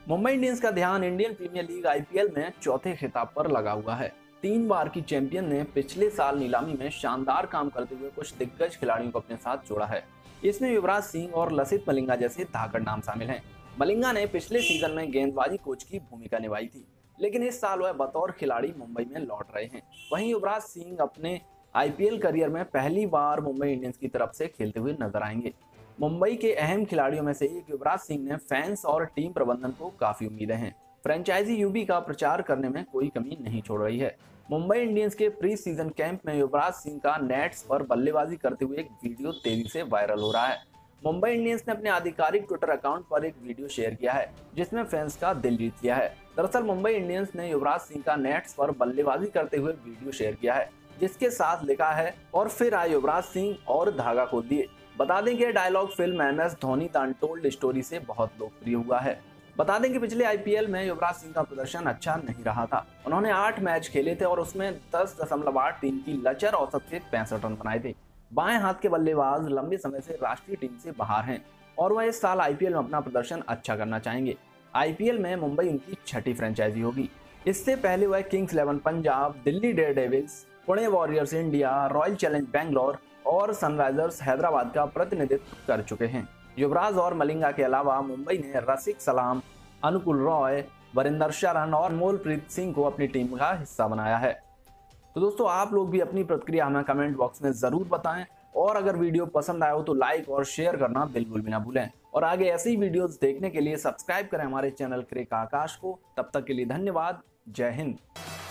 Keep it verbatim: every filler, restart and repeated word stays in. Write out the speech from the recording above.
Mumbai Indians का ध्यान Indian premiere league IPL में चौथे खिताब पर लगा हुआ है। तीन बार की चैंपियन ने पिछले साल नीलामी में शानदार काम करते हुए कुछ दिग्गज खिलाड़ियों को अपने साथ जोड़ा है। इसमें युवराज सिंह और लसित मलिंगा जैसे धाकड़ नाम शामिल हैं। मलिंगा ने पिछले सीजन में गेंदबाजी कोच की भूमिका निभाई थी, लेकिन इस साल वह बतौर खिलाड़ी मुंबई में लौट रहे हैं। वहीं युवराज सिंह अपने आईपीएल करियर में पहली बार मुंबई इंडियंस की तरफ से खेलते हुए नजर आएंगे। मुंबई के अहम खिलाड़ियों में से एक युवराज सिंह ने फैंस और टीम प्रबंधन को काफी उम्मीदें हैं। फ्रेंचाइजी यूबी का प्रचार करने में कोई कमी नहीं छोड़ रही है। मुंबई इंडियंस के प्री सीजन कैंप में युवराज सिंह का नेट्स पर बल्लेबाजी करते हुए एक वीडियो तेजी से वायरल हो रहा है। मुंबई इंडियंस ने अपने आधिकारिक ट्विटर अकाउंट पर एक वीडियो शेयर किया है, जिसमें फैंस का दिल जीत लिया है। दरअसल मुंबई इंडियंस ने युवराज सिंह का नेट्स पर बल्लेबाजी करते हुए वीडियो शेयर किया है, जिसके साथ लिखा है, और फिर आए युवराज सिंह और धागा खोल दिए। बता दें कि dialogue film M S Dhoni the untold story से बहुत लोकप्रिय हुआ है। बता दें कि पिछले आईपीएल में युवराज सिंह का प्रदर्शन अच्छा नहीं रहा था। उन्होंने आठ मैच खेले थे और उसमें दस दशमलव आठ तीन की लचर औसत से पैंसठ रन बनाए थे। बाएं हाथ के बल्लेबाज लंबे समय से राष्ट्रीय टीम से बाहर हैं और वह इस साल आईपीएल में अपना प्रदर्शन अच्छा करना चाहेंगे। आईपीएल में मुंबई उनकी छठी फ्रेंचाइजी होगी। इससे पहले वह Kings Eleven Punjab, Delhi Daredevils, Pune Warriors India, Royal Challenge Bangalore और सनराइजर्स हैदराबाद का प्रतिनिधित्व कर चुके हैं। युवराज और मलिंगा के अलावा मुंबई ने रसिक सलाम, अनुकुल रॉय, वरिंदर शरण और मोलप्रीत सिंह को अपनी टीम का हिस्सा बनाया है। तो दोस्तों, आप लोग भी अपनी प्रतिक्रिया हमें कमेंट बॉक्स में जरूर बताएं, और अगर वीडियो पसंद आया हो तो लाइक और शेयर करना बिल्कुल भी ना भूलें। और आगे ऐसी ही वीडियोस देखने के लिए सब्सक्राइब करें हमारे चैनल क्रिक आकाश को। तब तक के लिए धन्यवाद। जय हिंद।